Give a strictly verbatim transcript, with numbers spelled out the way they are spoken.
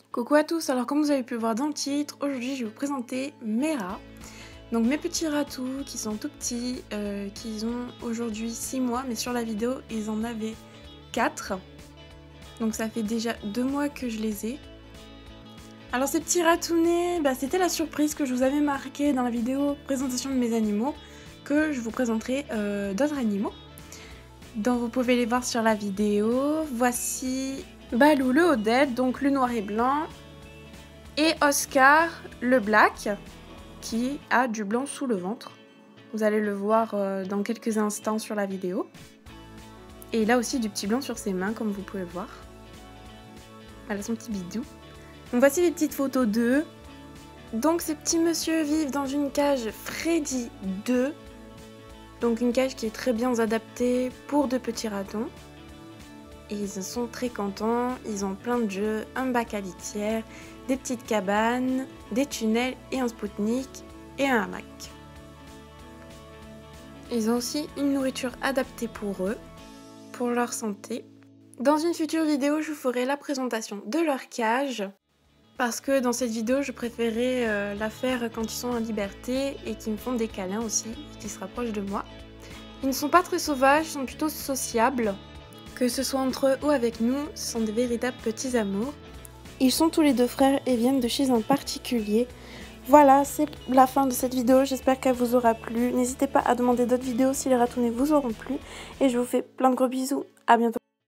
Coucou à tous, alors comme vous avez pu le voir dans le titre, aujourd'hui je vais vous présenter mes rats. Donc mes petits ratous qui sont tout petits, euh, qui ont aujourd'hui six mois, mais sur la vidéo ils en avaient quatre. Donc ça fait déjà deux mois que je les ai. Alors ces petits ratounets, bah, c'était la surprise que je vous avais marqué dans la vidéo présentation de mes animaux, que je vous présenterai euh, d'autres animaux. Donc vous pouvez les voir sur la vidéo. Voici Balou le Odette, donc le noir et blanc, et Oscar le black, qui a du blanc sous le ventre. Vous allez le voir euh, dans quelques instants sur la vidéo. Et il a aussi du petit blanc sur ses mains, comme vous pouvez le voir. Voilà son petit bidou. Donc voici les petites photos d'eux. Donc ces petits messieurs vivent dans une cage Freddy deux. Donc une cage qui est très bien adaptée pour de petits ratons. Et ils sont très contents, ils ont plein de jeux, un bac à litière, des petites cabanes, des tunnels et un Spoutnik et un hamac. Ils ont aussi une nourriture adaptée pour eux, pour leur santé. Dans une future vidéo, je vous ferai la présentation de leur cage, parce que dans cette vidéo, je préférais euh, la faire quand ils sont en liberté et qu'ils me font des câlins aussi, et qu'ils se rapprochent de moi. Ils ne sont pas très sauvages, ils sont plutôt sociables. Que ce soit entre eux ou avec nous, ce sont des véritables petits amours. Ils sont tous les deux frères et viennent de chez un particulier. Voilà, c'est la fin de cette vidéo, j'espère qu'elle vous aura plu. N'hésitez pas à demander d'autres vidéos si les ratounets vous auront plu. Et je vous fais plein de gros bisous, à bientôt.